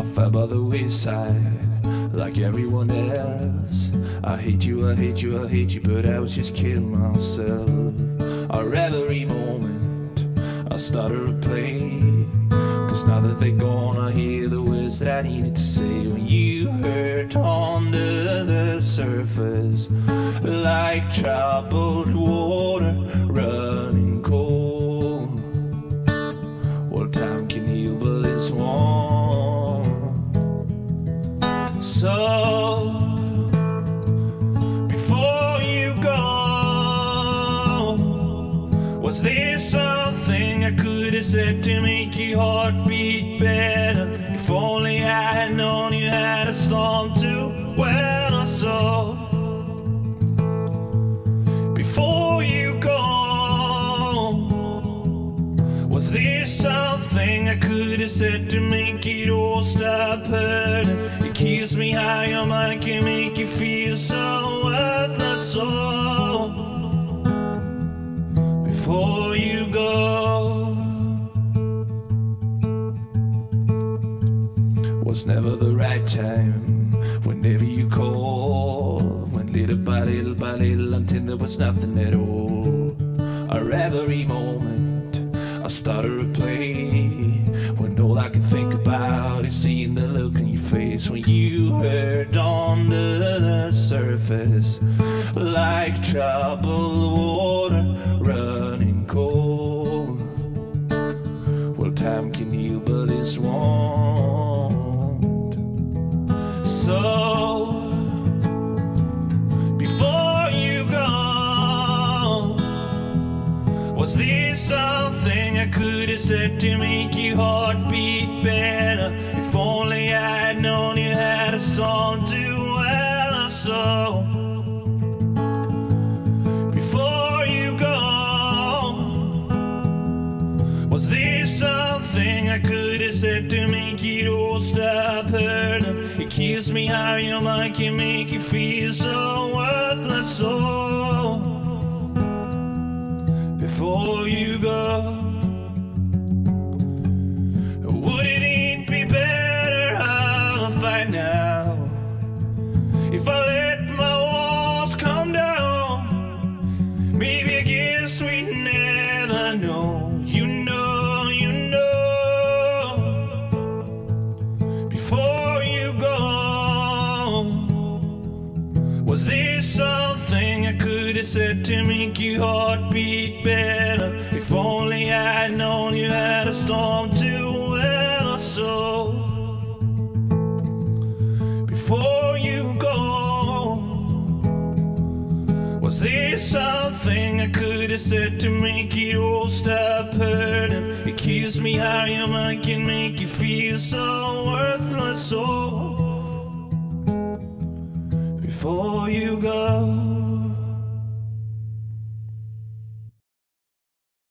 I fell by the wayside like everyone else. I hate you, I hate you, I hate you, but I was just kidding myself. Every moment I started to play, 'cause now that they're gone I hear the words that I needed to say. When you hurt under the surface, like troubled water running cold. Well, time can heal, but it's won't. So before you go, was there something I could have said to make your heart beat better? If only I had known you had a storm too. Well, so before you go, was there something I could have said to make it all stop hurting? It keeps me high, your mind can make you feel so worthless. So before you go, was never the right time. Whenever you call, went little by little until there was nothing at all. Every moment I started to play, when all I can think about is seeing the look on your face. When you hurt under the surface, like troubled water running cold. Well, time can heal, but this won't. So before you go, was there something I could have said to make your heart beat better? If only I had known you had a storm too. Well, so before you go, was there something I could have said to make it all stop hurting? It keeps me high, your mind can make you feel so worthless. So before you go, wouldn't it be better off right now if I let my walls come down? Maybe I guess we never know. You know, you know. Before you go, was there something I could have said to make your heart beat better? If only I had known you had a storm too. Well, so before you go, was there something I could have said to make it all stop hurting? It keeps me high, your mind can make you feel so worthless. So before you go,